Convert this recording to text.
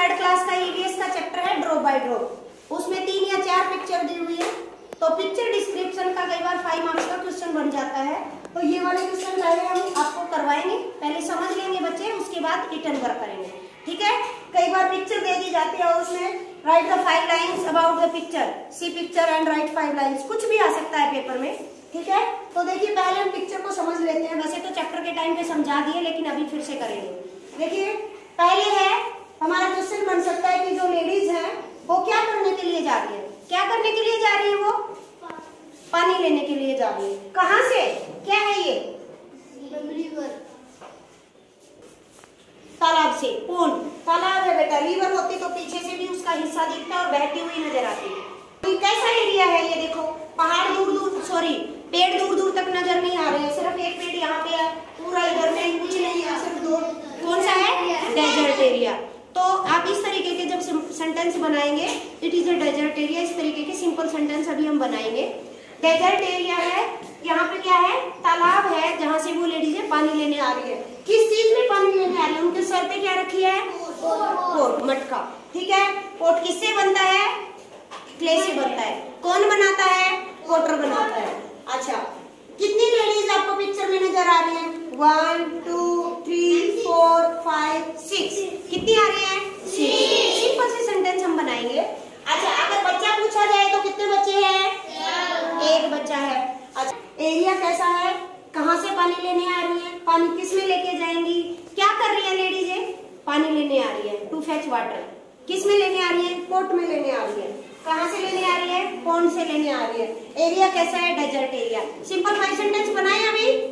Third class का EVS का chapter है ड्रॉप बाय ड्रॉप। उसमें 3 या 4 पिक्चर दी हुई है, तो पिक्चर डिस्क्रिप्शन का कई बार 5 मार्क्स का क्वेश्चन बन जाता है। तो ये वाले क्वेश्चन पहले हम आपको करवाएंगे, पहले समझ लेंगे बच्चे, उसके बाद रिटर्न वर्क करेंगे, ठीक है। कई बार पिक्चर दे दी जाती है और उसमें write the 5 lines about the picture, see picture and write 5 lines, कुछ भी आ सकता है पेपर में, ठीक है। तो देखिए पहले हम पिक्चर को समझ लेते हैं। वैसे तो चैप्टर के टाइम पे समझा दिए, लेकिन अभी फिर से करेंगे। देखिए पहले है हमारा क्वेश्चन बन सकता है कि जो लेडीज है वो क्या करने के लिए जा रही है, क्या करने के लिए जा रही है, वो पानी लेने के लिए जा रही है। कहाँ से, क्या है ये, रिवर, तालाब से, कौन तालाब है बेटा, रिवर होती तो पीछे से भी उसका हिस्सा दिखता और बहती हुई नजर आती है। कैसा एरिया है ये, देखो पहाड़ दूर दूर, सॉरी पेड़ दूर दूर तक नजर नहीं आ रहे हैं, सिर्फ एक पेड़ यहाँ पे है, पूरा इधर में कुछ नहीं है, सिर्फ 2, कौन सा है, डेजर्ट एरिया। तो आप इस तरीके के जब सेंटेंस बनाएंगे, it is a desert area, इस तरीके के सिंपल सेंटेंस अभी हम बनाएंगे। डेजर्ट एरिया है, यहाँ पे क्या है, तालाब है जहाँ से वो लेडीज है पानी लेने आ रही है। किस चीज में पानी लेने आ रही है, उनके सर पे क्या रखी है, पोट, मटका, ठीक है। पोट किससे बनता है, क्ले से बनता है। कौन बनाता है, पोटर बनाता है। अच्छा, कितनी लेडीज आपको पिक्चर में नजर आ रही है, 1 2 3 4 5 6, कितनी आ रही है, 6। सिंपल से सेंटेंस हम बनाएंगे। अच्छा, अगर बच्चा पूछा जाए तो कितने बच्चे हैं, 1 बच्चा है। अच्छा, एरिया कैसा है, कहाँ से पानी लेने आ रही है, पानी किस में लेके जाएंगी, क्या कर रही है लेडीज, पानी लेने आ रही है, टू फेच वाटर, किस में लेने आ रही है, पोट में लेने आ रही है। कहाँ से लेने आ रही है, पॉन्ड से लेने आ रही है। एरिया कैसा है, डेजर्ट एरिया। सिंपल 5 सेंटेंस बनाए अभी।